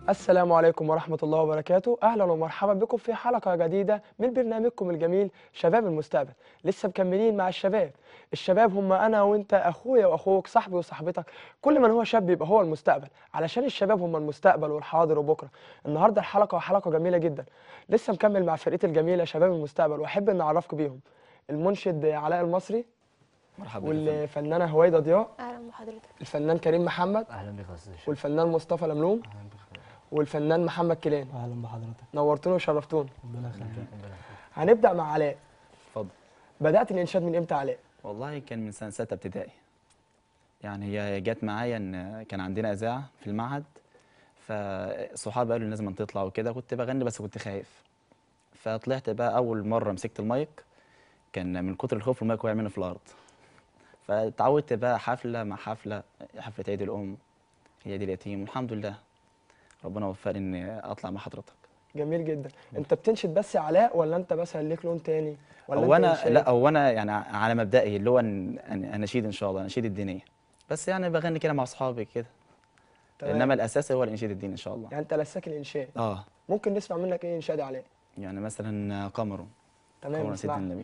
السلام عليكم ورحمة الله وبركاته. أهلا ومرحبا بكم في حلقة جديدة من برنامجكم الجميل شباب المستقبل. لسه مكملين مع الشباب. الشباب هم أنا وأنت، أخويا وأخوك، صاحبي وصاحبتك. كل من هو شاب يبقى هو المستقبل، علشان الشباب هم المستقبل والحاضر وبكرة. النهاردة الحلقة حلقة جميلة جدا. لسه مكمل مع فرقتي الجميلة شباب المستقبل، وأحب أن أعرفكم بيهم. المنشد علاء المصري، مرحبا بك يا فندم. والفنانة هويدا ضياء، أهلا بحضرتك. الفنان كريم محمد، اهلا بك يا استاذ هشام. والفنان مصطفى لملوم، اهلا بك يا فندم. والفنان محمد كيلان. اهلا بحضرتك. نورتوني وشرفتوني. ربنا يخليك. ربنا يخليك. هنبدأ مع علاء. اتفضل. بدأت الإنشاد من إمتى علاء؟ والله كان من سنه 6 ابتدائي. يعني هي جت معايا ان كان عندنا اذاعه في المعهد، فصحابي قالوا لي لازم تطلع وكده. كنت بغني بس كنت خايف، فطلعت بقى. اول مره مسكت المايك كان من كتر الخوف المايك وقع مني في الارض. فتعودت بقى حفله مع حفله، حفله عيد الام، عيد اليتيم، والحمد لله ربنا وفقني اني اطلع مع حضرتك. جميل جدا. أنت بتنشد بس يا علاء، ولا أنت مثلا ليك لون تاني؟ ولا هو أنت انا إنشاد؟ لا هو انا يعني على مبدئي اللي هو اناشيد، ان شاء الله اناشيد الدينيه، بس يعني بغني كده مع اصحابي كده. تمام. انما الاساس هو الانشيد الديني ان شاء الله. يعني أنت لساك الإنشاد. اه ممكن نسمع منك إيه إنشاد يا علاء؟ يعني مثلا قمر. تمام، قمر سيدنا نسمعها. النبي.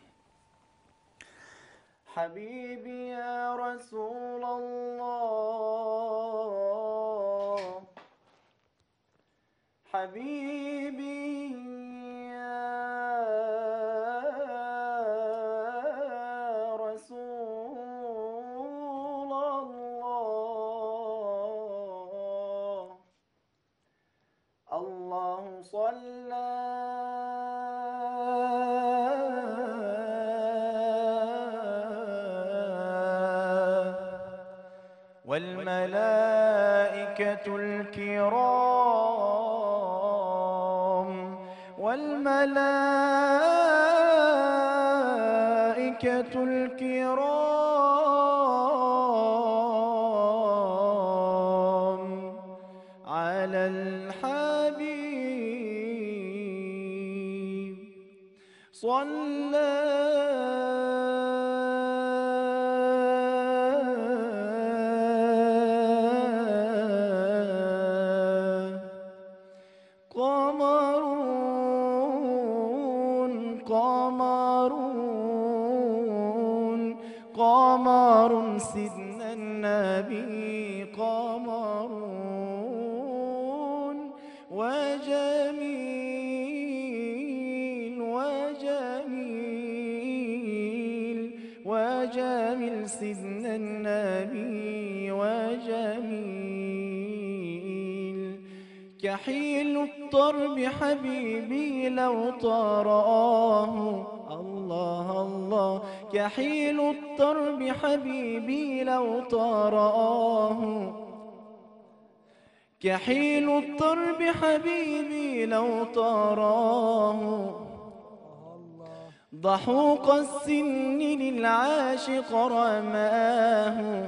حبيبي يا رسول الله، حبيبي يا رسول الله، الله صلى والملائكة الكرام، والملائكة الكرام على الحبيب صلى. قمرون قمرون قمر سيدنا النبي، قمرون وجميل وجميل وجميل سيدنا النبي وجميل. كحيل الطرب حبيبي لو تراه، الله الله. كحيل الطرب حبيبي لو تراه، كحيل الطرب حبيبي لو تراه. ضحوك السن للعاشق رماه،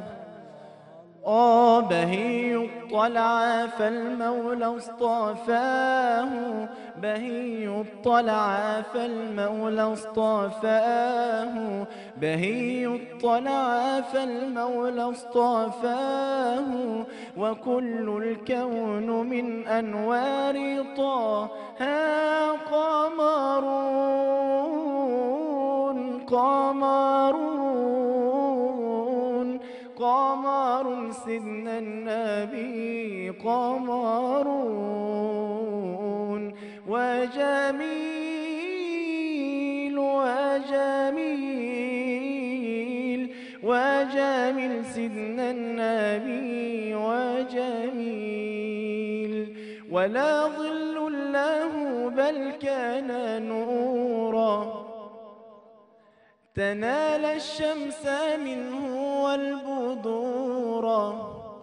بهي الطلع فالمولى اصطفاه، بهي الطلع فالمولى اصطفاه، بهي الطلع فالمولى اصطفاه. وكل الكون من أنوار طه قمرون قمرون قمر سيدنا النبي، قمرون وجميل وجميل وجميل سيدنا النبي وجميل. ولا ظل له بل كان نورا، تنال الشمس منه والبدورا.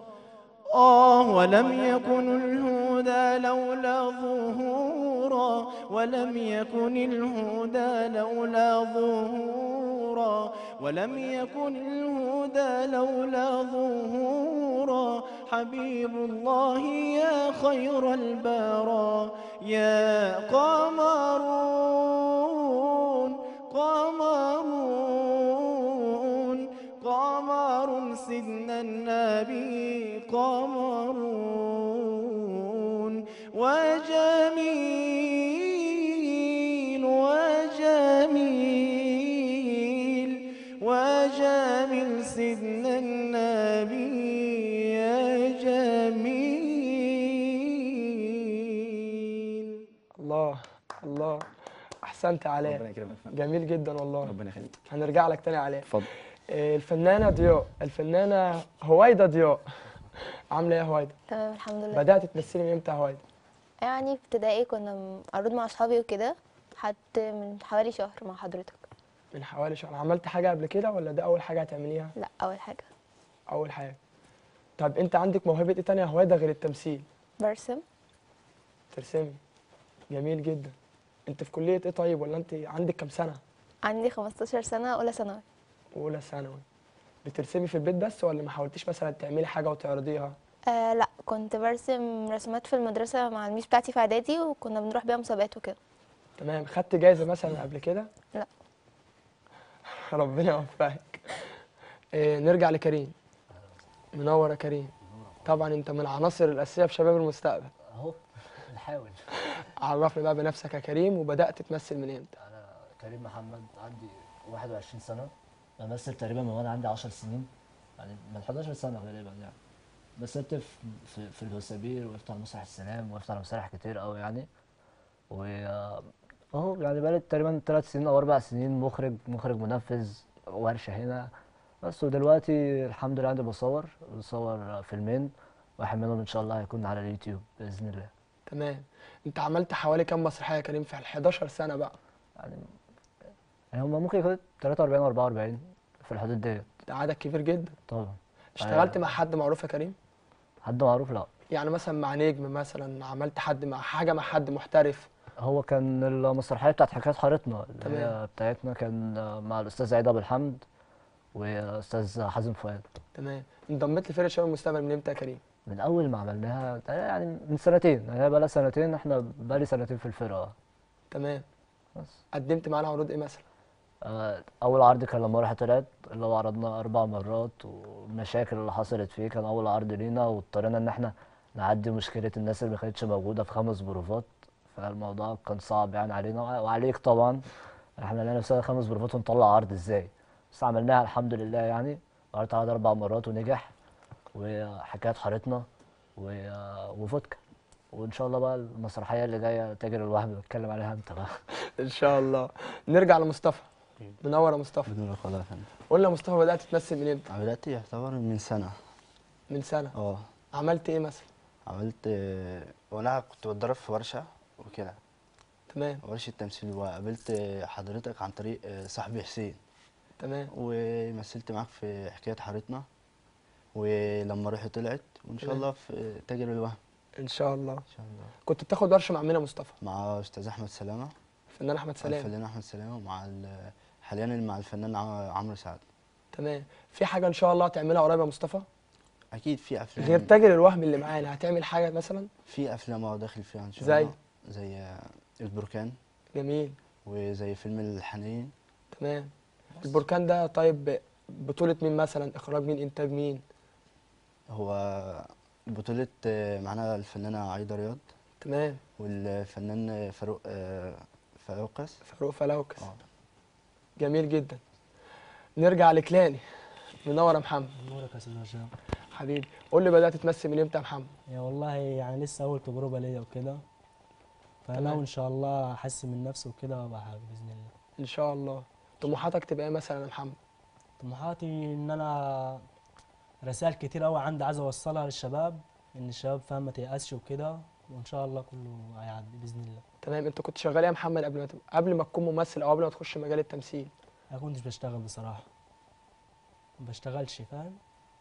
ولم يكن الهدى لولا ظهورا، ولم يكن الهدى لولا ظهورا، ولم يكن الهدى لولا ظهورا. حبيب الله يا خير البرى، يا قمرون قمرون قمر سيدنا النبي، قمرون وجميل وجميل وجميل سيدنا النبي يا جميل. الله الله، احسنت يا علاء، ربنا يكرمك يا فندم. جميل جدا والله. ربنا يخليك. هنرجع لك تاني يا علاء. اتفضل. الفنانه ضياء، الفنانه هويدا ضياء، عامله ايه يا هويدا؟ تمام الحمد لله. بدات تمثلي من امتى يا هويدا؟ يعني في ابتدائي كنا عروض مع اصحابي وكده، حتى من حوالي شهر مع حضرتك. من حوالي شهر. عملت حاجه قبل كده ولا ده اول حاجه هتعمليها؟ لا اول حاجه. اول حاجه. طب انت عندك موهبه ايه تانية يا هويدا غير التمثيل؟ برسم. ترسمي. جميل جدا. انت في كليه ايه طيب، ولا انت عندك كام سنه؟ عندي 15 سنه، اولى ثانوي. اولى ثانوي. بترسمي في البيت بس ولا ما حاولتيش مثلا تعملي حاجه وتعرضيها؟ لا كنت برسم رسومات في المدرسه مع الميس بتاعتي في اعدادي، وكنا بنروح بيها مسابقات وكده. تمام. خدت جايزه مثلا قبل كده؟ لا. ربنا يوفقك. نرجع لكريم. منور يا كريم. طبعا انت من العناصر الاساسيه في شباب المستقبل. اهو بنحاول. عرفني بقى بنفسك يا كريم، وبدات تمثل من امتى؟ انا كريم محمد، عندي 21 سنه، بمثل تقريبا من وانا عندي 10 سنين، يعني من 11 سنه غالبا يعني. مثلت في الوسابير، وقفت على مسرح السلام، وقفت على مسارح كتير قوي يعني. و اهو يعني بقالي تقريبا 3 سنين او 4 سنين مخرج منفذ ورشه هنا بس. ودلوقتي الحمد لله عندي بصور فيلمين، واحد منهم ان شاء الله هيكون على اليوتيوب باذن الله. تمام. انت عملت حوالي كام مسرحيه يا كريم في ال 11 سنه بقى؟ يعني هم ممكن يكون 43 و 44 في الحدود ديت. ده عدد كبير جدا. طبعا. اشتغلت مع حد معروف يا كريم؟ حد معروف لا. يعني مثلا مع نجم، مثلا عملت حد مع حاجه مع حد محترف؟ هو كان المسرحيه بتاعت حكايه حارتنا اللي تمام. هي بتاعتنا، كان مع الاستاذ عيد ابو الحمد واستاذ حازم فؤاد. تمام. انضميت لفرقه شباب المستقبل من امتى يا كريم؟ من اول ما عملناها يعني من سنتين، يعني هي بقى لها سنتين، احنا بقالي سنتين في الفرقه تمام. بس. قدمت معانا عروض ايه مثلا؟ اول عرض كان لما روحي طلعت، اللي هو عرضنا 4 مرات، والمشاكل اللي حصلت فيه كان اول عرض لينا، واضطرينا ان احنا نعدي مشكله الناس اللي ما كانتش موجوده في 5 بروفات. فالموضوع كان صعب يعني علينا وعليك طبعا. احنا لقينا نفسنا 5 بروفات ونطلع عرض ازاي؟ بس عملناها الحمد لله يعني. عرضت عرض 4 مرات ونجح، وحكايه حارتنا وفودكا. وان شاء الله بقى المسرحيه اللي جايه تاجر الوهم نتكلم عليها انت بقى. ان شاء الله. نرجع لمصطفى. منور يا مصطفى. بدون والله يا فندم. قول لي يا مصطفى، بدات تمثل من امتى؟ بدأت يعتبر من سنة. من سنه. اه عملت ايه مثلا؟ عملت وانا كنت بتدرب في ورشة وكده، تمام. ورشة تمثيل، وقابلت حضرتك عن طريق صاحبي حسين، تمام. ومثلت معاك في حكاية حارتنا، ولما روحي طلعت، وإن شاء تمام. الله في تاجر الوهم. ان شاء الله. إن شاء الله. كنت بتاخد ورشه مع مين يا مصطفى؟ مع أستاذ أحمد سلامة، الفنان احمد سلام. الفنان أحمد سلامة، ومع حاليا مع الفنان عمرو سعد. تمام. في حاجه ان شاء الله هتعملها قريب يا مصطفى؟ أكيد في أفلام. غير تاجر الوهم اللي معانا، هتعمل حاجه مثلا؟ في أفلام داخل فيها إن شاء زي؟ الله، زي البركان، جميل. وزي فيلم الحنين. تمام. البركان ده طيب بطولة مين مثلا؟ إخراج مين؟ إنتاج مين؟ هو بطولة معانا الفنانة عايدة رياض، تمام. والفنان فاروقس. فاروق فلوكس. اه جميل جدا. نرجع لكلاني. منور يا محمد. نورك يا استاذ هشام. حبيبي، قول لي بدأت تمثل من امتى يا محمد؟ يا والله يعني لسه اول تجربه ليا وكده، فانا تمام. ان شاء الله احسن من نفسي وكده وابقى حاجه باذن الله. إن شاء الله. طموحاتك تبقى إيه مثلا يا محمد؟ طموحاتي ان انا رسائل كتير قوي عندي عايز اوصلها للشباب، ان الشباب فاهم ما تيأسش وكده، وان شاء الله كله هيعدي باذن الله. تمام. أنت كنت شغال إيه يا محمد قبل ما تكون ممثل، أو قبل ما تخش مجال التمثيل؟ انا كنتش بشتغل بصراحه، ما بشتغلش فاهم.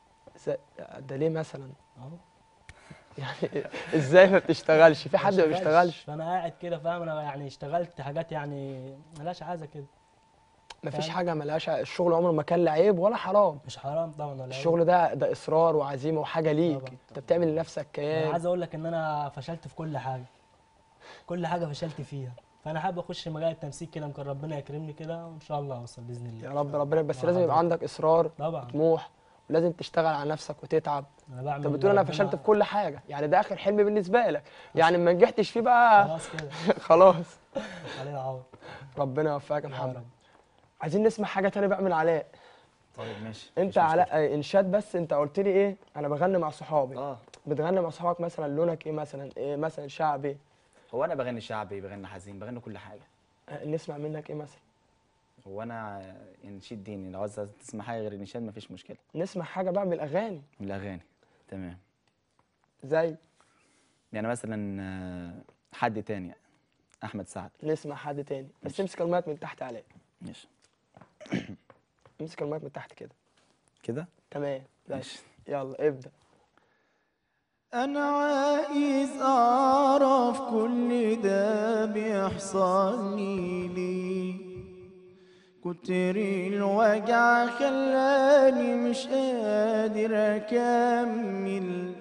ده ليه مثلا؟ اهو يعني إزاي ما بتشتغلش؟ في حد ما بيشتغلش؟ فانا قاعد كده فاهم، انا يعني اشتغلت حاجات يعني ملهاش عايزه كده. مفيش فاهم؟ حاجة ملهاش الشغل عمره ما كان لا عيب ولا حرام. مش حرام طبعا ولا عيب. الشغل ده إصرار وعزيمة وحاجة ليك. طبعا. أنت بتعمل لنفسك انا كيان. عايز اقول لك ان انا فشلت في كل حاجه، كل حاجه فشلت فيها، فانا حابب اخش مجال التمثيل كده، يمكن ربنا يكرمني كده وان شاء الله اوصل باذن الله. يا رب. ربنا بس مع لازم يبقى حضرتك. عندك إصرار طبعا. وطموح ولازم تشتغل على نفسك وتتعب. انا بعمل انت بتقول انا ربنا- فشلت في كل حاجه، يعني ده اخر حلم بالنسبه لك، يعني ما نجحتش فيه بقى خلاص كده خلاص. علينا عوض. ربنا يوفقك يا يا محمد. رب. عايزين نسمع حاجه تانية بقى من علاء. طيب ماشي انت مفيش مشكلة. علاء انشاد، بس انت قلت لي ايه، انا بغني مع صحابي. اه بتغني مع صحابك مثلا لونك ايه، مثلا ايه، مثلا شعبي؟ هو انا بغني شعبي، بغني حزين، بغني كل حاجه. نسمع منك ايه مثلا؟ هو انا انشيد ديني، لو عايز تسمع حاجه غير الانشاد مفيش مشكله. نسمع حاجه بقى من الاغاني. من الاغاني تمام. زي يعني مثلا حد تاني، احمد سعد. نسمع حد تاني، بس ماشي. امسك المايك من تحت علاء. ماشي امسك المايك من تحت كده. كده تمام بس. ماشي. يلا ابدأ. أنا عايز أعرف كل ده بيحصلني ليه، كتر الوجع خلاني مش قادر أكمل،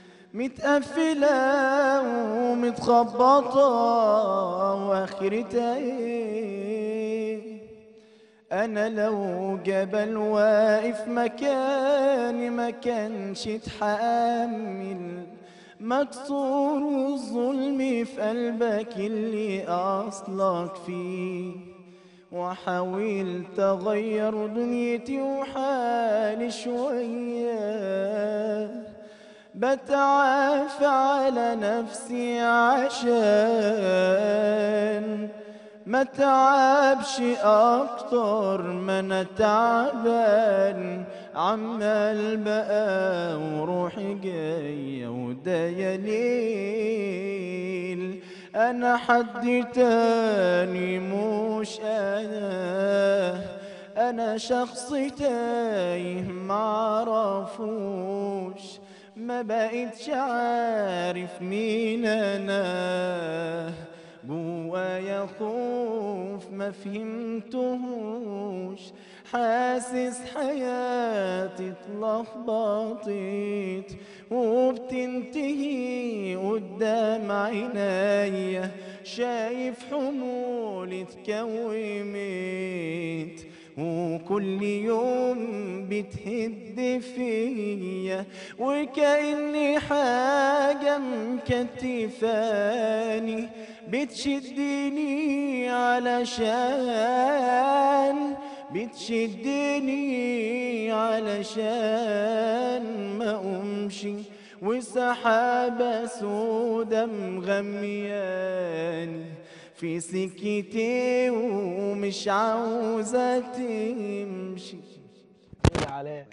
متقفلة ومتخبطة وآخرتها إيه؟ أنا لو جبل واقف مكاني ما كانش اتحمل، مكسور والظلم في قلبك اللي أصلك فيه، وحاولت أغير دنيتي وحالي شوية، بتعافى على نفسي عشان ما تعبش اكتر ما انا تعبان، عمال بقى وروحي جايه ودايا ليل، انا حد تاني مش انا شخص تايه معرفوش، ما بقتش عارف مين انا، جوايا خوف ما فهمتهوش، حاسس حياتي اتلخبطت وبتنتهي قدام عينيا، شايف حمولي اتكومت وكل يوم بتهد فيا، وكأني حاجة مكتفاني بتشدني علشان ما أمشي، وسحابة سودا مغمياني في سكتي ومش عاوزة تمشي. يا علاء،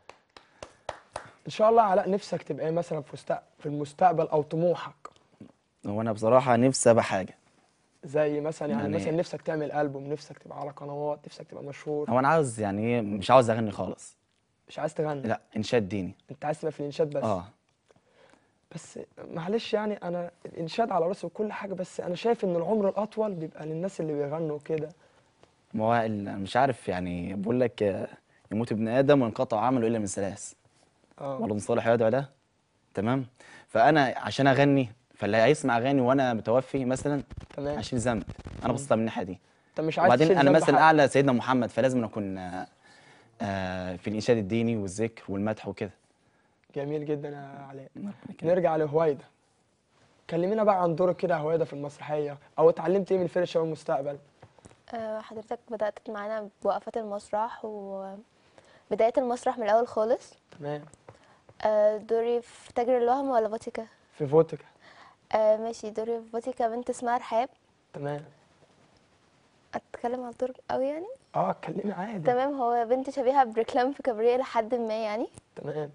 ان شاء الله علاء نفسك تبقى ايه مثلا في المستقبل، او طموحك؟ هو انا بصراحه نفسي ابقى حاجه. زي مثلا يعني يعني مثلا نفسك تعمل ألبوم، نفسك تبقى على قنوات، نفسك تبقى مشهور؟ هو انا عاوز يعني ايه، مش عاوز اغني خالص. مش عايز تغني؟ لا انشاد ديني. انت عايز تبقى في الانشاد بس؟ اه بس معلش يعني انا الانشاد على راسي وكل حاجه، بس انا شايف ان العمر الاطول بيبقى للناس اللي بيغنوا كده. ما هو مش عارف يعني، بقول لك يموت ابن ادم وينقطع عمله الا من ثلاث، ولد صالح يدعو له. تمام. فانا عشان اغني، فاللي هيسمع اغاني وانا متوفي مثلا تمام. هشيل ذنب. انا بصيت من الناحيه دي. انت مش عايز وبعدين تشيل انا ذنب مثل حد. اعلى سيدنا محمد، فلازم اكون في الانشاد الديني والذكر والمدح وكده. جميل جدا يا علاء. نرجع لهويدا. كلمينا بقى عن دورك كده يا هويدا في المسرحيه، او اتعلمت ايه من فرقه شباب المستقبل؟ حضرتك بدأت معانا بوقفات المسرح وبداية المسرح من الأول خالص. تمام. دوري في تاجر الوهم ولا فاتيكا؟ في فوتيكا. ماشي، دوري في فاتيكا بنت اسمها رحاب. تمام. أتكلم عن الدور أوي يعني؟ اتكلمي عادي. تمام. هو بنت شبيهة بريكلام في كبرية لحد ما يعني. تمام.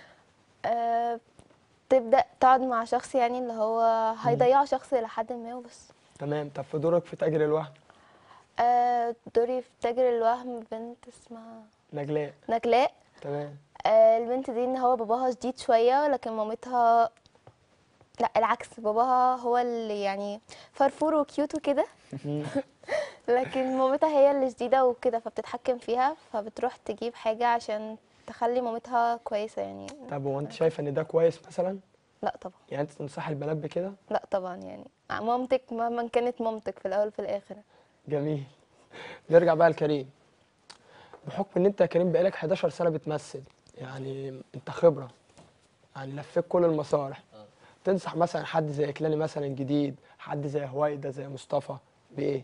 تبدأ تقعد مع شخص يعني اللي هو هيضيع شخص لحد ما وبس. تمام. طب في دورك في تاجر الوهم؟ دوري في تاجر الوهم بنت اسمها نجلاء. تمام. تمام. البنت دي ان هو باباها شديد شوية، لكن مامتها لا العكس، باباها هو اللي يعني فرفور وكيوت وكده لكن مامتها هي اللي شديدة وكده، فبتتحكم فيها، فبتروح تجيب حاجة عشان تخلي مامتها كويسة يعني. طب هو انت شايفه ان ده كويس مثلا؟ لا طبعا. يعني انت تنصحي البنات بكده؟ لا طبعا، يعني مامتك مهما كانت مامتك في الاول وفي الاخر. جميل. نرجع بقى لكريم. بحكم ان انت يا كريم بقالك 11 سنه بتمثل، يعني انت خبرة، يعني لفيت كل المسارح. تنصح مثلا حد زي كلاني مثلا جديد، حد زي هويدا زي مصطفى بايه؟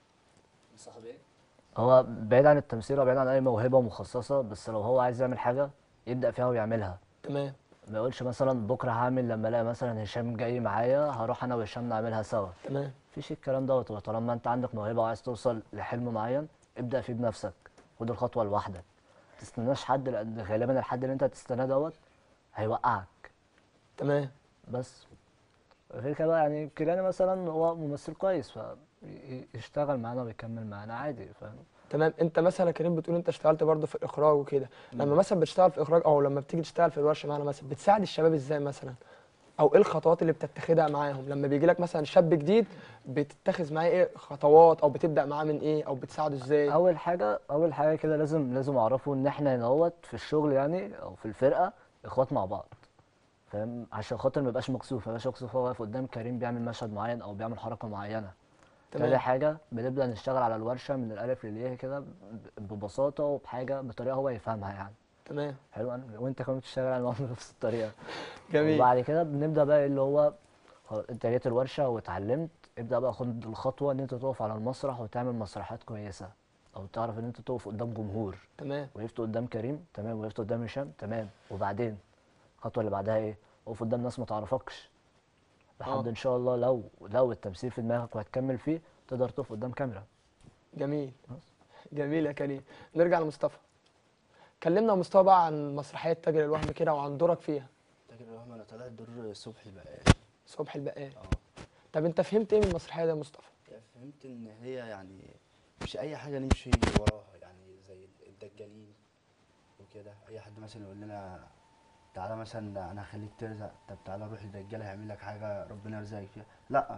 هو بعيد عن التمثيل وبعيد عن اي موهبه مخصصه، بس لو هو عايز يعمل حاجه يبدا فيها ويعملها. تمام. ما يقولش مثلا بكره هعمل لما الاقي مثلا هشام جاي معايا هروح انا وهشام نعملها سوا. تمام. مفيش الكلام دوت. هو طالما انت عندك موهبه وعايز توصل لحلم معين ابدا فيه بنفسك، خد الخطوه لوحدك. ما تستناش حد، لان غالبا الحد اللي انت هتستناه دوت هيوقعك. تمام. بس غير كده يعني كيلاني مثلا هو ممثل كويس فيشتغل معانا ويكمل معانا عادي، فاهم. تمام. انت مثلا يا كريم بتقول انت اشتغلت برضه في الاخراج وكده، لما مثلا بتشتغل في اخراج او لما بتيجي تشتغل في الورشه معانا مثلا بتساعد الشباب ازاي مثلا؟ او ايه الخطوات اللي بتتخذها معاهم لما بيجي لك مثلا شاب جديد؟ بتتخذ معاه ايه خطوات، او بتبدا معاه من ايه، او بتساعده ازاي؟ اول حاجه كده لازم اعرفه ان احنا هنا في الشغل يعني او في الفرقه اخوات مع بعض، فاهم. عشان خاطر ما يبقاش مكسوف هو واقف قدام كريم بيعمل مشهد معين او بيعمل حركه معينه. تاني تمام. حاجه بنبدا نشتغل على الورشه من الالف للياء كده ببساطه وبحاجه بطريقه هو يفهمها يعني. تمام. حلو. وانت كمان بتشتغل على بنفس الطريقه. جميل. وبعد كده بنبدا بقى اللي هو خلاص انت جيت الورشه واتعلمت، ابدا بقى خد الخطوه ان انت تقف على المسرح وتعمل مسرحيات كويسه، او تعرف ان انت تقف قدام جمهور. تمام. وقفت قدام كريم تمام، وقفت قدام هشام تمام، وبعدين الخطوه اللي بعدها ايه؟ اقف قدام ناس ما تعرفكش لحد ان شاء الله لو التمثيل في دماغك وهتكمل فيه تقدر تقف قدام كاميرا. جميل. جميل يا كريم. نرجع لمصطفى. كلمنا يا مصطفى بقى عن مسرحيه تاجر الوهم كده وعن دورك فيها. تاجر الوهم انا طلعت دور صبحي بقى. صبحي البقال. اه. طب انت فهمت ايه من المسرحيه دي يا مصطفى؟ فهمت ان هي يعني مش اي حاجه نمشي وراها، يعني زي الدجالين وكده. اي حد مثلا يقول لنا تعالى مثلا انا هخليك ترزق، طب تعالى روح للدجال هيعمل لك حاجه ربنا يرزقك فيها، لا.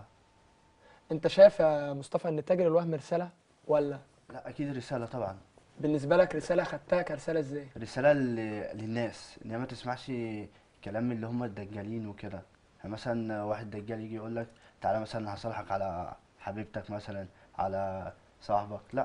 انت شايف يا مصطفى ان تاجر الوهم رساله ولا؟ لا اكيد رساله طبعا. بالنسبه لك رساله، خدتها كرساله ازاي؟ رساله للناس ان هي ما تسمعش كلام اللي هم الدجالين وكده. يعني مثلا واحد دجال يجي يقول لك تعالى مثلا هصالحك على حبيبتك مثلا، على صاحبك، لا.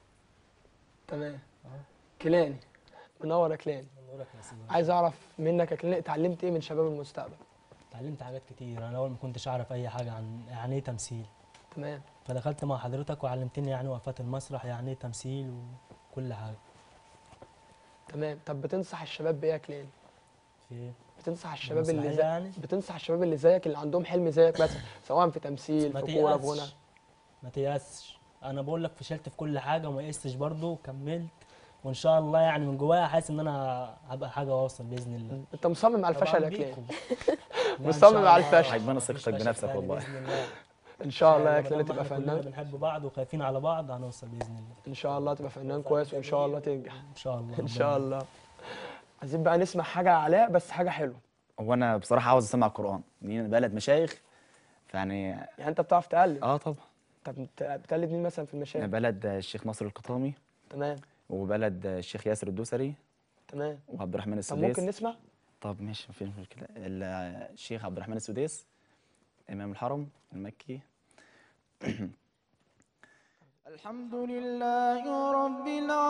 تمام. كلاني. منور يا كلاني. نورك يا سيدي. عايز اعرف منك يا كلاني اتعلمت ايه من شباب المستقبل؟ اتعلمت حاجات كتير. انا الاول ما كنتش اعرف اي حاجه عن يعني ايه تمثيل، تمام. فدخلت مع حضرتك وعلمتني يعني وقفات المسرح، يعني ايه تمثيل وكل حاجه. تمام. طب بتنصح الشباب بايه يا كلاني؟ في ايه؟ بتنصح الشباب اللي المسرحية زي يعني؟ بتنصح الشباب اللي زيك اللي عندهم حلم زيك مثلا سواء في تمثيل ما في كوره في غنى؟ تيأسش، ما تيأسش. انا بقول لك فشلت في كل حاجه وما يأستش برضه وكملت، وان شاء الله يعني من جوايا حاسس ان انا هبقى حاجه واوصل باذن الله. انت مصمم على طبعاً الفشل يا بيكم. كلاني. لا، إن مصمم شاء على الله الفشل. عجباني مفيش ثقتك فشل بنفسك تاني والله. باذن الله. ان شاء الله يا ما كلاني دام تبقى احنا كلنا فنان. بنحب بعض وخايفين على بعض هنوصل باذن الله. ان شاء الله تبقى فنان كويس وان شاء الله تنجح. ان شاء الله. ان شاء الله. عايزين بقى نسمع حاجه علاء، بس حاجه حلوه. هو انا بصراحه عاوز اسمع القران، لان بلد مشايخ فيعني. يعني انت بتعرف تقلد؟ اه طبعا. طب انت بتقلد مين مثلا في المشاهد؟ بلد الشيخ ناصر القطامي، تمام. وبلد الشيخ ياسر الدوسري، تمام. وعبد الرحمن طب السديس. ممكن نسمع؟ طب ماشي مفيش مشكله. الشيخ عبد الرحمن السديس امام الحرم المكي. الحمد لله رب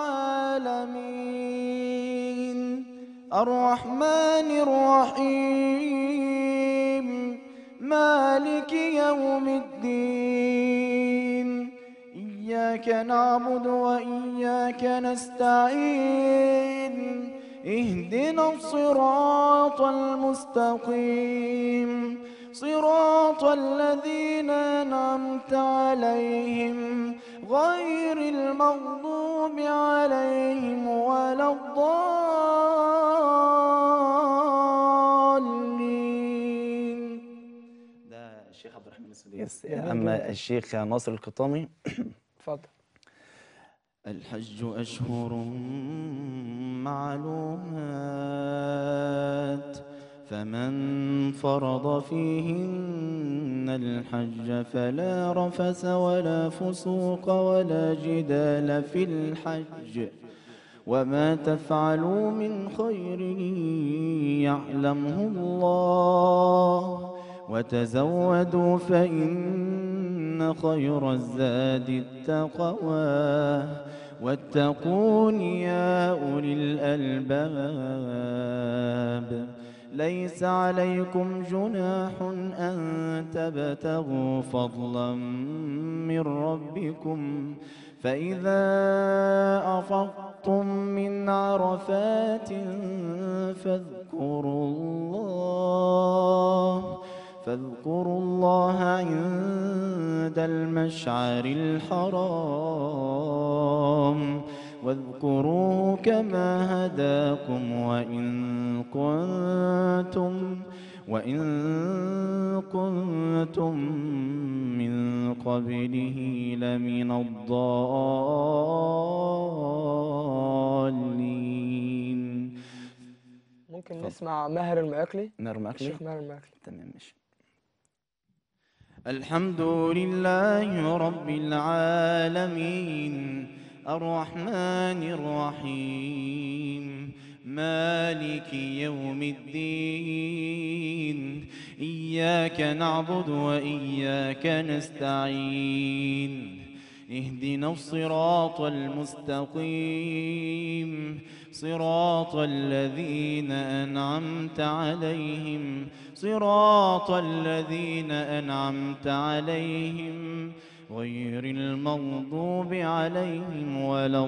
العالمين الرحمن الرحيم مالك يوم الدين إياك نعبد وإياك نستعين اهدنا الصراط المستقيم صراط الذين أنعمت عليهم غير المغضوب عليهم ولا الضالين. ده الشيخ عبد الرحمن السديس. جميل اما جدا. الشيخ ناصر القطامي. اتفضل. الحج أشهر معلومات فمن فرض فيهن الحج فلا رفث ولا فسوق ولا جدال في الحج وما تفعلوا من خير يعلمه الله وتزودوا فإن خير الزاد التقوى واتقون يا أولي الألباب. ليس عليكم جناح أن تبتغوا فضلا من ربكم، فإذا أفضتم من عرفات فاذكروا الله عند المشعر الحرام، واذكروه كما هداكم وإن كنتم من قبله لمن الضالين. ممكن نسمع ماهر المعقلي، نرمى أكلي. الشيخ ماهر المعقلي. تمام ماشي. الحمد لله رب العالمين، الرحمن الرحيم، مالك يوم الدين، إياك نعبد وإياك نستعين، اهدنا الصراط المستقيم، صراط الذين أنعمت عليهم، صراط الذين أنعمت عليهم غير المغضوب عليهم ولا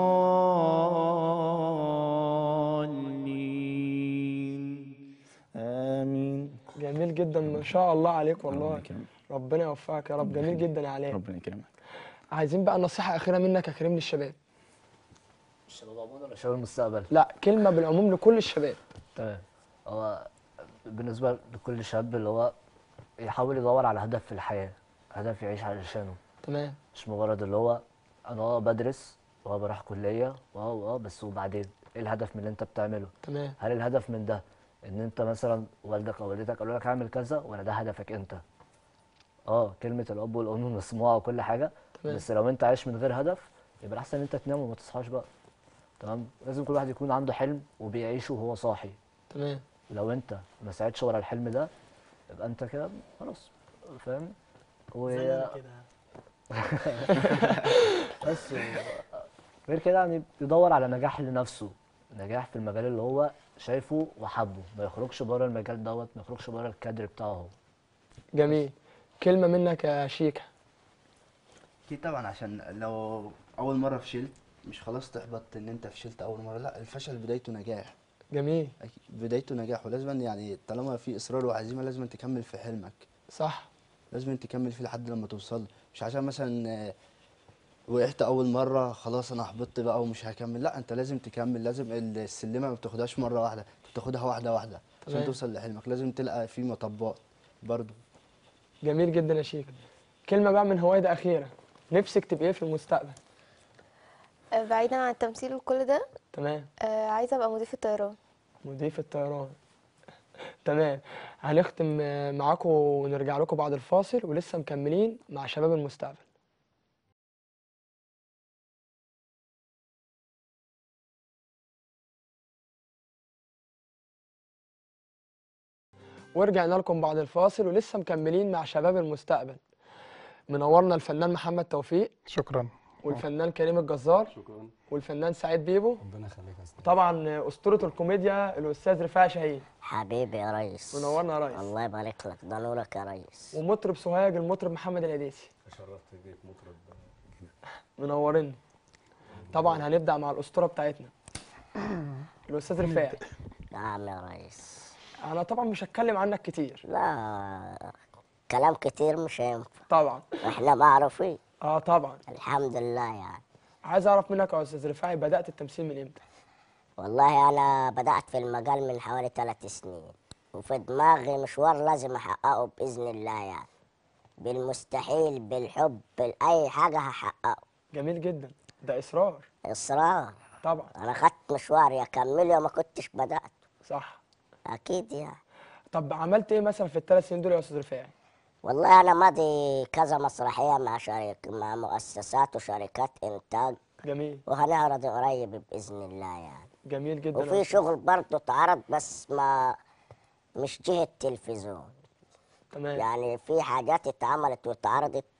الضالين. آمين. جميل جدا، ما شاء الله عليك ربنا والله. يكرمك. ربنا يوفقك يا رب، جميل جدا يا علاء. ربنا يكرمك. عايزين بقى نصيحة أخيرة منك يا كريم للشباب. الشباب عموما ولا شباب المستقبل؟ لا، كلمة بالعموم لكل الشباب. تمام. هو بالنسبة لكل شاب اللي هو يحاول يدور على هدف في الحياة، هدف يعيش علشانه، تمام. مش مجرد اللي هو أنا بدرس بروح كلية بس، وبعدين إيه الهدف من اللي أنت بتعمله؟ تمام. هل الهدف من ده إن أنت مثلا والدك أو والدتك قالوا لك اعمل كذا، ولا ده هدفك أنت؟ كلمة الأب والأم مسموعة وكل حاجة، تمام. بس لو أنت عايش من غير هدف يبقى الأحسن إن أنت تنام وما تصحاش بقى. تمام؟ لازم كل واحد يكون عنده حلم وبيعيشه وهو صاحي. تمام. لو انت ما سعيتش ورا الحلم ده يبقى انت كده خلاص، فاهم؟ زي أنا كده. بس غير كده يعني يدور على نجاح لنفسه، نجاح في المجال اللي هو شايفه وحبه، ما يخرجش بره المجال دوت، ما يخرجش بره الكادر بتاعه هو. جميل. كلمة منك يا شيكا. اكيد طبعا، عشان لو اول مره فشلت مش خلاص تحبط ان انت فشلت اول مره، لا، الفشل بدايته نجاح. جميل. أكيد بدايته نجاح، ولازم يعني طالما في اصرار وعزيمه لازم تكمل في حلمك، صح. لازم تكمل فيه لحد لما توصل. مش عشان مثلا وقعت اول مره خلاص انا حبطت بقى ومش هكمل، لا، انت لازم تكمل. لازم السلمه ما بتاخدهاش مره واحده، انت بتاخدها واحده واحده عشان تمام. توصل لحلمك. لازم تلقى فيه مطبات برضو. جميل جدا يا شيكا. كلمة بقى من هوايدا أخيرة، نفسك تبقى إيه في المستقبل؟ بعيدا عن التمثيل وكل ده، تمام. عايزة أبقى مضيفة طيران. مضيف الطيران. تمام. هنختم معاكم ونرجع لكم بعد الفاصل، ولسه مكملين مع شباب المستقبل. ورجعنا لكم بعد الفاصل ولسه مكملين مع شباب المستقبل. منورنا الفنان محمد توفيق، شكرا. والفنان كريم الجزار، شكرا. والفنان سعيد بيبو، ربنا يخليك يا استاذ. طبعا أسطورة الكوميديا الأستاذ رفاعي شاهين. حبيبي يا ريس. منورنا يا ريس. الله يبارك لك، ده نورك يا ريس. ومطرب سوهاج المطرب محمد العديسي. تشرفت بيك مطرب. منورنا. طبعا هنبدأ مع الأسطورة بتاعتنا الأستاذ رفاعي. نعم يا ريس. أنا طبعا مش هتكلم عنك كتير. لا، كلام كتير مش هينفع، طبعا. واحنا معروفين. طبعا. الحمد لله يعني. عايز أعرف منك يا أستاذ رفاعي، بدأت التمثيل من إمتى؟ والله أنا بدأت في المجال من حوالي 3 سنين، وفي دماغي مشوار لازم أحققه بإذن الله يعني. بالمستحيل، بالحب، بأي حاجة هحققه. جميل جدا، ده إصرار. إصرار. طبعا. أنا خدت مشوار يا كمله يا ما كنتش بدأت. صح. أكيد يعني. طب عملت إيه مثلا في ال3 سنين دول يا أستاذ رفاعي؟ والله أنا ماضي كذا مسرحية مع مؤسسات وشركات إنتاج، جميل. وهنعرض قريب بإذن الله يعني. جميل جدا. وفي شغل برضه اتعرض بس ما مش جهة تلفزيون. تمام. يعني في حاجات اتعملت واتعرضت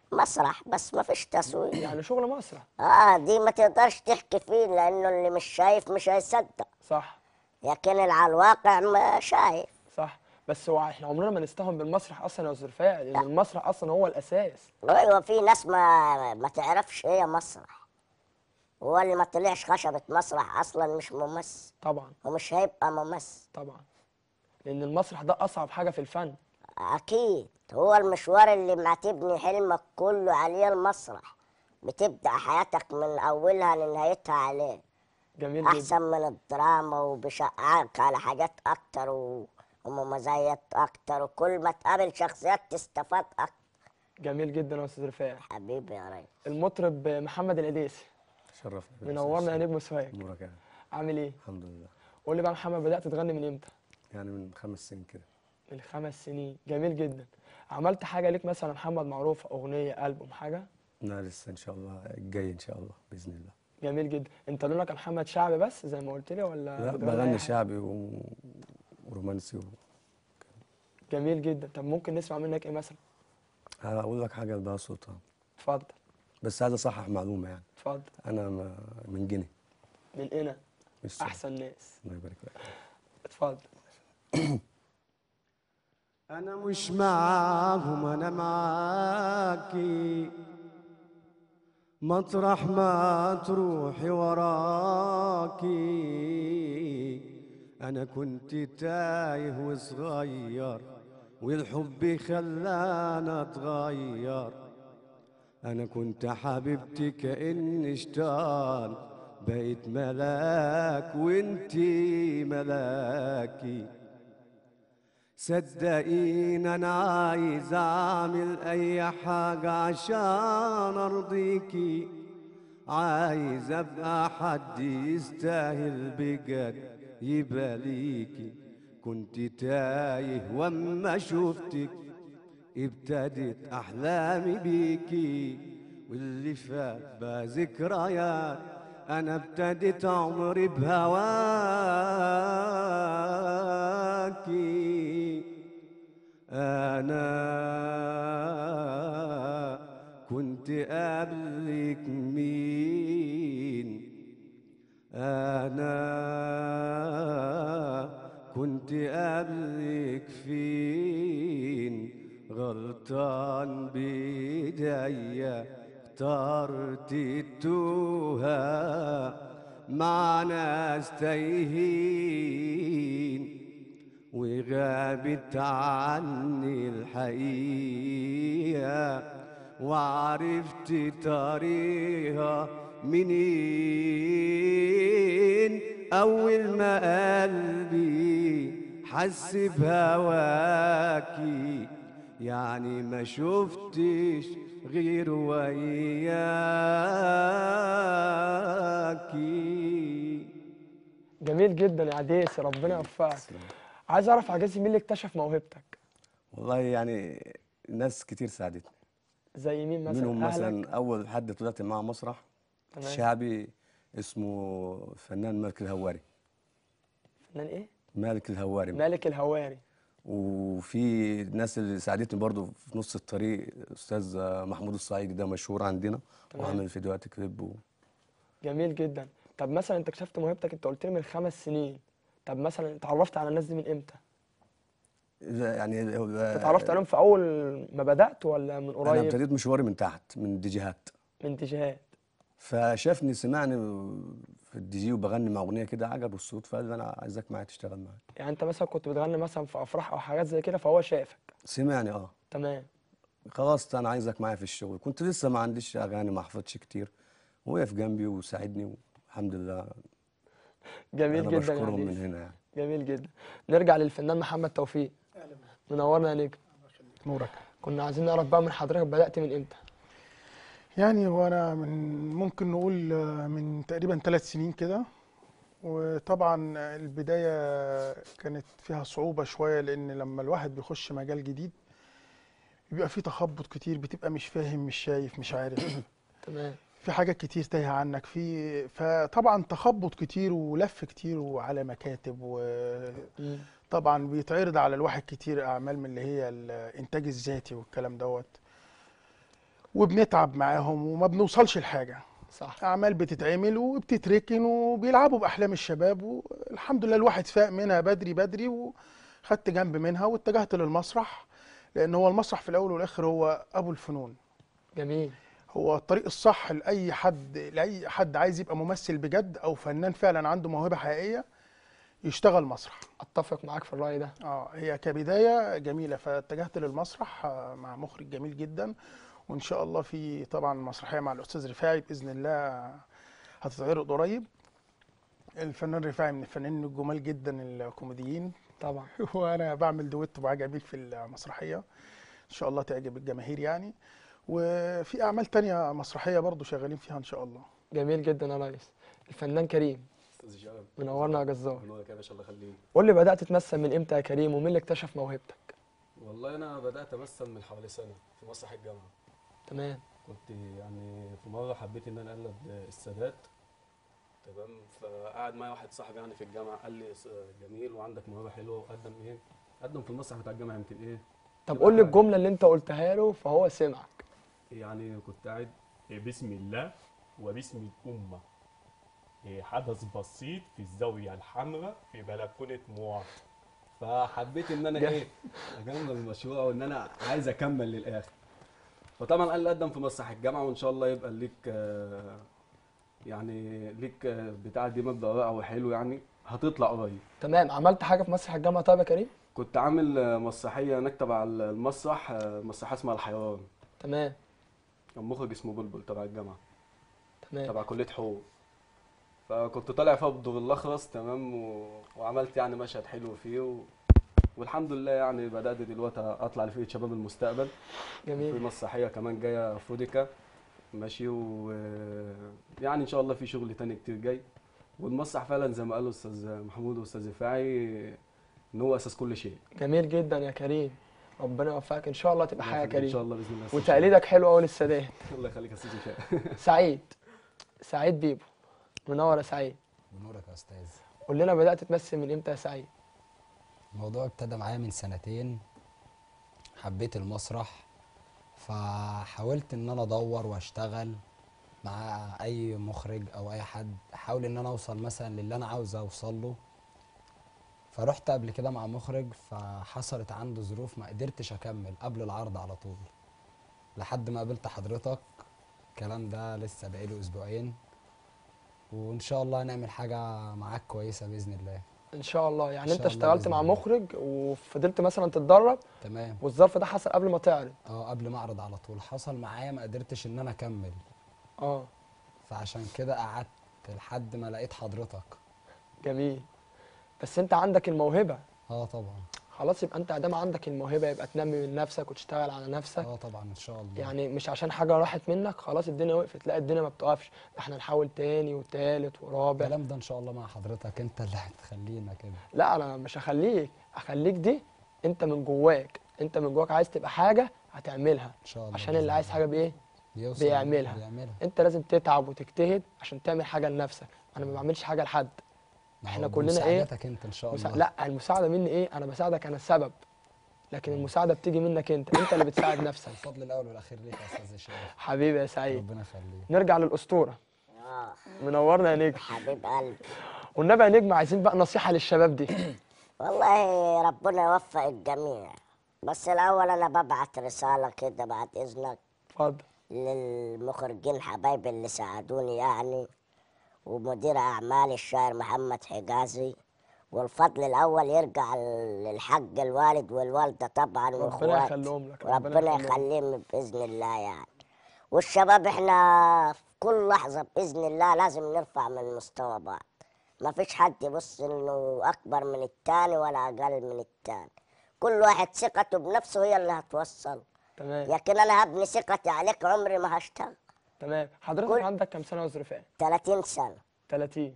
مسرح بس ما فيش تصوير. يعني شغل مسرح. دي ما تقدرش تحكي فيه لانه اللي مش شايف مش هيصدق، صح لكن اللي على الواقع ما شايف. صح. بس هو احنا عمرنا ما نستهون بالمسرح اصلا يا استاذ رفاعي، لان المسرح اصلا هو الاساس. ايوه في ناس ما تعرفش ايه مسرح، هو اللي ما طلعش خشبة مسرح اصلا مش ممثل، طبعا ومش هيبقى ممثل. طبعا، لان المسرح ده اصعب حاجه في الفن. اكيد هو المشوار اللي ما تبني حلمك كله عليه المسرح، بتبدأ حياتك من اولها لنهايتها عليه. جميل جدا. احسن من الدراما وبيشجعك على حاجات اكتر ومميزات اكتر، وكل ما تقابل شخصيات تستفاد اكتر. جميل جدا يا استاذ رفاعي. حبيبي يا ريس. المطرب محمد العديسي، شرفنا منورنا يا نجم سوهاج. نورك يعني. عامل ايه؟ الحمد لله. قول لي بقى محمد، بدأت تغني من امتى؟ يعني من 5 سنين كده. من 5 سنين، جميل جدا. عملت حاجه ليك مثلا محمد معروف، اغنيه، ألبوم، حاجه؟ لا لسه ان شاء الله الجاي ان شاء الله باذن الله. جميل جدا. انت لونك يا محمد شعبي بس زي ما قلت لي ولا لا بتغني أي بغني حاجة؟ شعبي ورومانسي جميل جدا. طب ممكن نسمع منك ايه مثلا؟ هقول لك حاجه بقى صوتها. اتفضل. بس عايز اصحح معلومه يعني. اتفضل. انا من جني. من هنا. مش صح. احسن ناس. الله يبارك لك. اتفضل. أنا مش معاهم أنا معاكي، مطرح ما تروحي وراكي. أنا كنت تايه وصغير والحب خلانا اتغير. أنا كنت حبيبتي كأني شيطان، بقيت ملاك وانتي ملاكي. صدقيني انا عايز اعمل اي حاجة عشان ارضيكي، عايز ابقى حد يستاهل بجد يبقى ليكي. كنت تايه واما شفتك ابتدت احلامي بيكي، واللي فات بقى ذكريات. انا ابتديت عمري بهواكي. انا كنت قبلك مين؟ انا كنت قبلك فين؟ غلطان بايديا اخترت التوهة مع ناس تايهين، وغابت عني الحقيقة وعرفت طريقها منين. أول ما قلبي حس بهواكي يعني ما شفتش غير وياكي. جميل جدا يا عديسي، ربنا يوفقك. عايز اعرف عجيزي مين اللي اكتشف موهبتك؟ والله يعني ناس كتير ساعدتني. زي مين مثلا؟ منهم أهلك؟ مثلا اول حد طلعت معاه مسرح تمام. شعبي اسمه فنان مالك الهواري. فنان ايه؟ مالك الهواري. مالك الهواري. وفي ناس اللي ساعدتني برضو في نص الطريق استاذ محمود الصعيدي، ده مشهور عندنا وعامل فيديوهات كليب جميل جدا. طب مثلا انت اكتشفت موهبتك، انت قلت لي من 5 سنين، طب مثلا اتعرفت على الناس دي من امتى؟ يعني اتعرفت عليهم في اول ما بدأت ولا من انا قريب؟ ابتديت مشواري من تحت من ديجيهات. من ديجيهات. فشافني سمعني في الدي جي وبغني مع اغنيه كده، عجبه الصوت فقال لي انا عايزك معايا تشتغل معايا. يعني انت مثلا كنت بتغني مثلا في افراح او حاجات زي كده فهو شافك؟ سمعني تمام. خلاص انا عايزك معايا في الشغل. كنت لسه ما عنديش اغاني، ما حفظتش كتير، وقف جنبي وساعدني والحمد لله. جميل أنا جدا بشكرهم يا من عزيز. هنا يعني. جميل جدا. نرجع للفنان محمد توفيق. منورنا يا نجم. نورك. كنا عايزين نعرف بقى من حضرتك بدأت من امتى؟ يعني هو انا ممكن نقول من تقريبا 3 سنين كده. وطبعا البدايه كانت فيها صعوبه شويه، لان لما الواحد بيخش مجال جديد بيبقى فيه تخبط كتير، بتبقى مش فاهم مش شايف مش عارف. تمام. في حاجات كتير تايهه عنك، فطبعا تخبط كتير ولف كتير وعلى مكاتب، وطبعا بيتعرض على الواحد كتير اعمال من اللي هي الانتاج الذاتي والكلام دوت. وبنتعب معاهم وما بنوصلش لحاجه. صح. اعمال بتتعمل وبتتركن وبيلعبوا باحلام الشباب، والحمد لله الواحد فاق منها بدري بدري وخدت جنب منها واتجهت للمسرح، لان هو المسرح في الاول والاخر هو ابو الفنون. جميل. هو الطريق الصح لاي حد عايز يبقى ممثل بجد او فنان فعلا عنده موهبه حقيقيه يشتغل مسرح. اتفق معاك في الرأي ده. هي كبدايه جميله، فاتجهت للمسرح مع مخرج جميل جدا، وان شاء الله في طبعا مسرحيه مع الاستاذ رفاعي باذن الله هتتعرض قريب. الفنان رفاعي من الفنانين الجمال جدا الكوميديين طبعا. وانا بعمل دويتو معاه جميل في المسرحيه، ان شاء الله تعجب الجماهير يعني. وفي اعمال تانية مسرحيه برضو شغالين فيها ان شاء الله. جميل جدا يا ريس. الفنان كريم، استاذ شباب منورنا يا جزار. منورك يا باشا، الله يخليك. قول لي بدأت تمثل من امتى يا كريم، ومين اللي اكتشف موهبتك؟ والله انا بدات امثل من حوالي سنه في مسرح الجامعه. تمام. كنت يعني في مره حبيت ان انا اقلد السادات، تمام، فقعد معايا واحد صاحبي يعني في الجامعه قال لي جميل وعندك موهبه حلوه، وقدم ايه؟ قدم في المسرح بتاع الجامعه يمكن ايه. طب قول لي الجمله اللي انت قلتها له فهو سمعك. يعني كنت قاعد بسم الله وباسم الامه، حدث بسيط في الزاويه الحمراء في بلكونه موار، فحبيت ان انا ايه اجمل المشروع وان انا عايز اكمل للاخر. فطبعا قال لي قدم في مسرح الجامعه وان شاء الله يبقى ليك يعني ليك بتاع دي مبدأ رائع وحلو يعني هتطلع قريب. تمام. عملت حاجه في مسرح الجامعه طيب يا كريم؟ كنت عامل مسرحيه هناك تبع المسرح، مسرحيه اسمها الحيران. تمام. كان مخرج اسمه بلبل تبع الجامعه. تمام. تبع كليه حقوق. فكنت طالع فيها بدور الاخرس، تمام، وعملت يعني مشهد حلو فيه والحمد لله يعني بدات دلوقتي اطلع لفرقه شباب المستقبل. جميل. في مسرحيه كمان جايه فوديكا ماشي، يعني ان شاء الله في شغل تاني كتير جاي. والمسرح فعلا زي ما قالوا استاذ محمود واستاذ رفاعي ان هو اساس كل شيء. جميل جدا يا كريم، ربنا يوفقك ان شاء الله تبقى حاجه كريم. ان شاء الله باذن الله. وتقليدك حلو قوي للسادات. الله يخليك يا استاذ هشام. سعيد بيبو، منور يا سعيد. بنورك يا استاذ. قول لنا بدات تمثل من امتى يا سعيد؟ الموضوع ابتدى معايا من سنتين، حبيت المسرح فحاولت ان انا ادور واشتغل مع اي مخرج او اي حد، احاول ان انا اوصل مثلا للي انا عاوز اوصل له. فرحت قبل كده مع مخرج فحصلت عنده ظروف ما قدرتش اكمل قبل العرض على طول، لحد ما قابلت حضرتك. الكلام ده لسه بقاله اسبوعين، وان شاء الله هنعمل حاجه معاك كويسه باذن الله. ان شاء الله. يعني انت الله اشتغلت بإذن مع الله. مخرج وفضلت مثلا تتدرب، تمام، والظرف ده حصل قبل ما تعرض؟ قبل ما اعرض على طول حصل معايا ما قدرتش ان انا اكمل. اه. فعشان كده قعدت لحد ما لقيت حضرتك. جميل. بس انت عندك الموهبه. طبعا. خلاص، يبقى انت ادام عندك الموهبه يبقى تنمي من نفسك وتشتغل على نفسك. طبعا ان شاء الله. يعني مش عشان حاجه راحت منك خلاص الدنيا وقفت، لا الدنيا ما بتقفش، احنا نحاول تاني وتالت ورابع. الكلام ده ان شاء الله مع حضرتك، انت اللي هتخلينا كده. لا انا مش هخليك دي انت من جواك، انت من جواك عايز تبقى حاجه هتعملها ان شاء الله. عشان اللي عايز حاجه بايه بيعملها. انت لازم تتعب وتجتهد عشان تعمل حاجه لنفسك. انا ما بعملش حاجه لحد، احنا كلنا ايه مساعدتك انت ان شاء الله. لا المساعده مني ايه، انا بساعدك انا السبب، لكن المساعده بتيجي منك انت اللي بتساعد نفسك. الفضل الاول والاخير ليك يا استاذ هشام. حبيبي يا سعيد، ربنا يخليك. نرجع للاسطوره. منورنا يا نجم. حبيب قلبي. والنبي يا نجم عايزين بقى نصيحه للشباب دي. والله ربنا يوفق الجميع، بس الاول انا ببعت رساله كده بعد اذنك. اتفضل. للمخرجين حبايبي اللي ساعدوني يعني، ومدير اعمالي الشاعر محمد حجازي، والفضل الاول يرجع للحاج الوالد والوالده طبعا واخواتي، ربنا يخليهم لك. ربنا يخليهم باذن الله يعني. والشباب احنا في كل لحظه باذن الله لازم نرفع من مستوى بعض، ما فيش حد يبص انه اكبر من التاني ولا اقل من التاني، كل واحد ثقته بنفسه هي اللي هتوصل. تمام. لكن انا هبني ثقتي عليك عمري ما هشتغل. تمام. حضرتك عندك كام سنه يا استاذ رفاعي؟ 30 سنه. 30.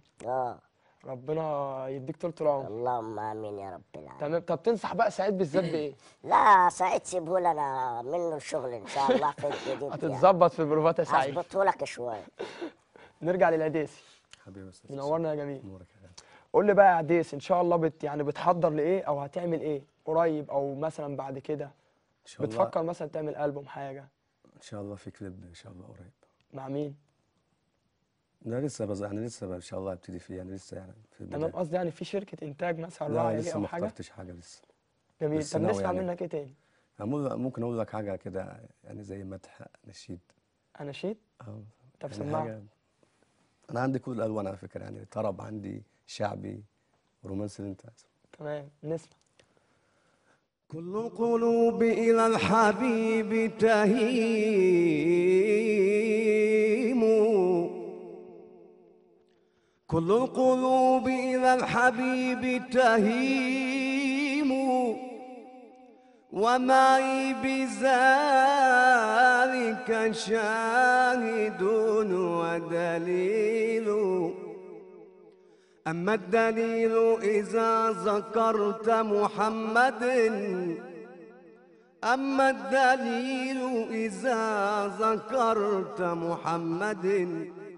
ربنا يديك طول العمر. اللهم امين يا رب العالمين. تمام. طب تنصح بقى سعيد بالذات بايه؟ لا سعيد سيبهولي انا منه الشغل ان شاء الله في الجديد. هتتظبط في البروفات يا سعيد. هظبطهولك شويه. نرجع للعديسي. حبيبي يا استاذ. منورنا يا جميل. نورك يا غالي. قول لي بقى يا عديس ان شاء الله بتحضر لايه او هتعمل ايه قريب او مثلا بعد كده؟ ان شاء الله بتفكر مثلا تعمل ألبوم حاجه؟ ان ان شاء الله في كليب ان شاء الله قريب. مع مين؟ انا لسه يعني لسه ان شاء الله ابتدي فيه، يعني لسه يعني في تمام، البدايه. قصدي يعني في شركة إنتاج مثلا لا راعية ليه لسه أو ما حاجة؟ اخترتش حاجه لسه. جميل. لسه طب ناوي نسمع يعني. منك إيه تاني؟ ممكن اقول لك حاجه كده يعني زي مدح نشيد. أناشيد؟ اه طب يعني سمعنا. حاجه. انا عندي كل الالوان على فكره، يعني طرب عندي، شعبي، رومانسي اللي انت عايزه. تمام، نسمع. كل القلوب إلى الحبيب تهيم، كل القلوب إلى الحبيب تهيم، ومعي بذلك شاهد ودليل. أما الدليل إذا ذكرت محمد، أما الدليل إذا ذكرت محمد،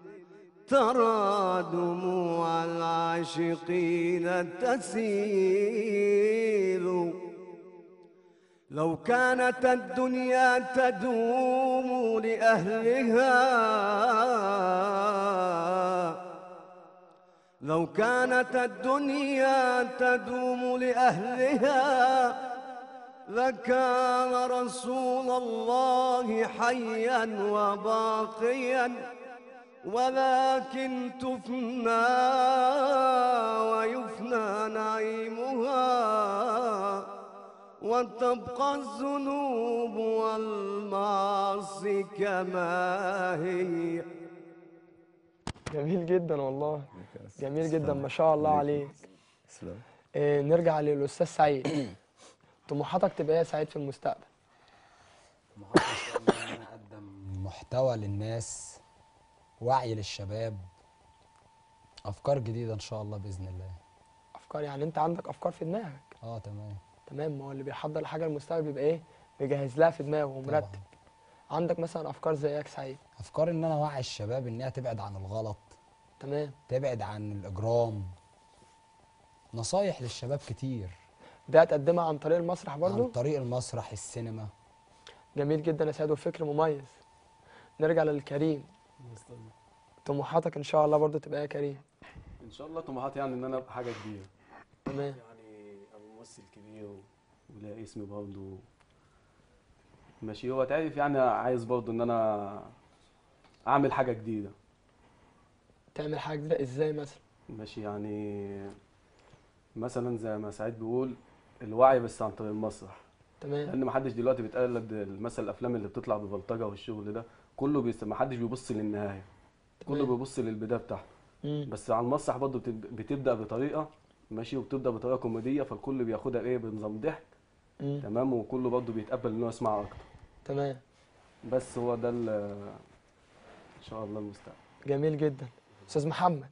ترى دموع العاشقين تسيل. لو كانت الدنيا تدوم لأهلها، لو كانت الدنيا تدوم لأهلها، لكان رسول الله حيا وباقيا، ولكن تفنى ويفنى نعيمها، وتبقى الذنوب والمعاصي كما هي. جميل جدا والله، جميل جدا ما شاء الله عليك. تسلم. نرجع للأستاذ سعيد. طموحاتك تبقى إيه يا سعيد في المستقبل؟ طموحاتي ان شاء الله ان انا اقدم محتوى للناس، وعي للشباب، افكار جديده ان شاء الله باذن الله. أفكار يعني أنت عندك أفكار في دماغك؟ تمام. تمام، ما هو اللي بيحضر لحاجة المستقبل بيبقى إيه؟ بيجهز لها في دماغه ومرتب. طبعاً. عندك مثلا أفكار زي إيه يا سعيد؟ افكار ان انا اوعي الشباب ان هي تبعد عن الغلط، تمام. تبعد عن الاجرام، نصايح للشباب كتير. ده هتقدمها عن طريق المسرح برضو؟ عن طريق المسرح، السينما. جميل جدا يا سعيد وفكر مميز. نرجع للكريم. طموحاتك ان شاء الله برضو تبقى يا كريم؟ ان شاء الله طموحاتي يعني ان انا ابقى حاجه كبيره. تمام. يعني ابقى ممثل كبير ولا اسمي برضو ماشي. هو تعرف يعني عايز برضو ان انا اعمل حاجه جديده. تعمل حاجه جديده ازاي مثلا؟ ماشي يعني مثلا زي ما سعيد بيقول الوعي بس عن طريق المسرح. تمام. لان ما حدش دلوقتي بيتقلد مثلا الافلام اللي بتطلع ببلطجه والشغل ده كله ما حدش بيبص للنهايه، كله بيبص للبدايه بتاعته. بس على المسرح برضه بتبدا بطريقه ماشي، وبتبدا بطريقه كوميديه، فالكل بياخدها ايه بنظام ضحك. تمام، وكله برضه بيتقبل ان هو يسمع اكتر. تمام. بس هو ده ان شاء الله المستقبل. جميل جدا. استاذ محمد،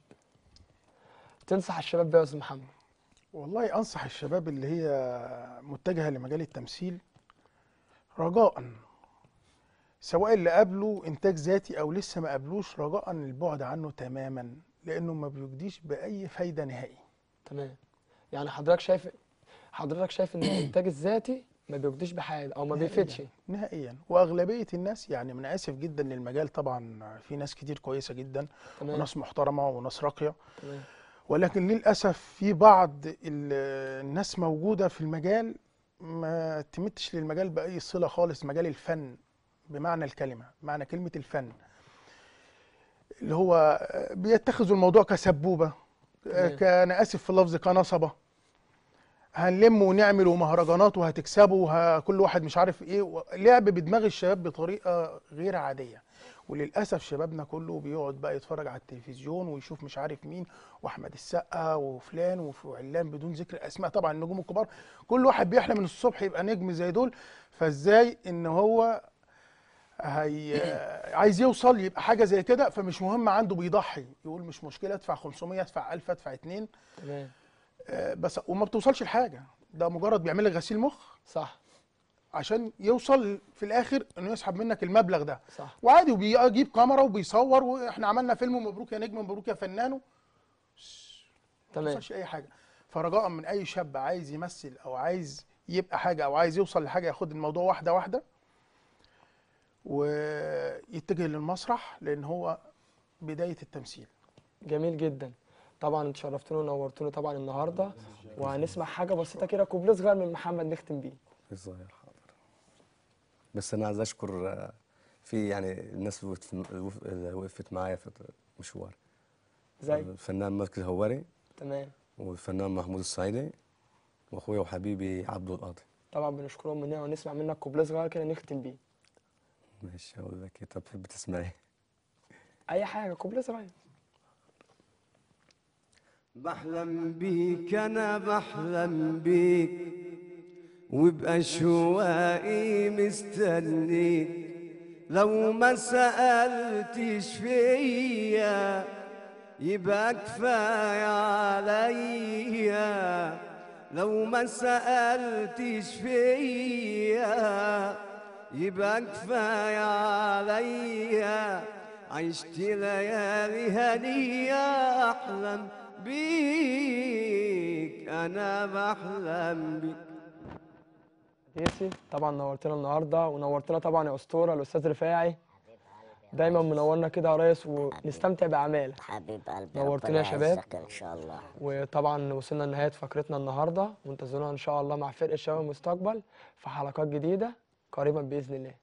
تنصح الشباب بيه يا استاذ محمد؟ والله انصح الشباب اللي هي متجهه لمجال التمثيل رجاء، سواء اللي قابلوا انتاج ذاتي او لسه ما قابلوش، رجاء البعد عنه تماما، لانه ما بيجديش باي فايده نهائي. تمام. يعني حضرتك شايف ان الانتاج الذاتي ما بيجديش بحاجه او ما بيفيدش نهائيا. واغلبيه الناس، يعني من اسف جدا للمجال، طبعا في ناس كتير كويسه جدا. تمام. وناس محترمه وناس راقيه. تمام. ولكن للاسف في بعض الناس موجوده في المجال ما تمتش للمجال باي صله خالص، مجال الفن بمعنى الكلمه، معنى كلمه الفن، اللي هو بيتخذوا الموضوع كسبوبه، انا اسف في اللفظ، كنصبه، هنلم ونعمل ومهرجانات وهتكسبوا كل واحد مش عارف ايه، لعب بدماغ الشباب بطريقه غير عاديه. وللاسف شبابنا كله بيقعد بقى يتفرج على التلفزيون ويشوف مش عارف مين واحمد السقا وفلان وعلان بدون ذكر اسماء، طبعا النجوم الكبار كل واحد بيحلم من الصبح يبقى نجم زي دول. فازاي ان هو عايز يوصل يبقى حاجه زي كده، فمش مهم عنده، بيضحي، يقول مش مشكله ادفع 500 ادفع 1000 ادفع 2. تمام. بس وما بتوصلش لحاجه، ده مجرد بيعمل لك غسيل مخ. صح. عشان يوصل في الاخر انه يسحب منك المبلغ ده. صح. وعادي، وبيجيب كاميرا وبيصور، واحنا عملنا فيلم ومبروك يا نجم مبروك يا فنان. تمام. ما توصلش اي حاجه. فرجاء من اي شاب عايز يمثل او عايز يبقى حاجه او عايز يوصل لحاجه، ياخد الموضوع واحده واحده، ويتجه للمسرح لان هو بدايه التمثيل. جميل جدا. طبعا انت شرفتوني ونورتوني طبعا النهارده، وهنسمع حاجه بسيطه كده، كوبليه صغير من محمد نختم بيه. الظاهر حاضر. بس انا عايز اشكر في يعني الناس اللي وقفت معايا في المشوار، زي الفنان مجدي الهواري، تمام، والفنان محمود الصعيدي، واخويا وحبيبي عبده القاضي. طبعا بنشكرهم من هنا، ونسمع منك كوبليه صغير كده نختم بيه. ماشي، اقول لك إيه؟ طب تحب تسمعي اي حاجه، كوبليه صغير. بحلم بيك انا بحلم بيك، وبأشواقي مستنيك، لو ما سألتش فيا يبقى كفاية عليا، لو ما سألتش فيا يبقى كفاية عليا، عشت ليالي هنية أحلم بيك، أنا بحلم بيك. ياسي طبعا نورتنا النهارده، ونورتنا طبعا يا اسطوره الاستاذ رفاعي، دايما منورنا كده يا ريس، ونستمتع باعمالك. حبيب قلبي، نورتنا يا ربنا شباب. يعزك ان شاء الله. وطبعا وصلنا لنهايه فقرتنا النهارده، وانتظرونا ان شاء الله مع فرقه شباب المستقبل في حلقات جديده قريبا باذن الله.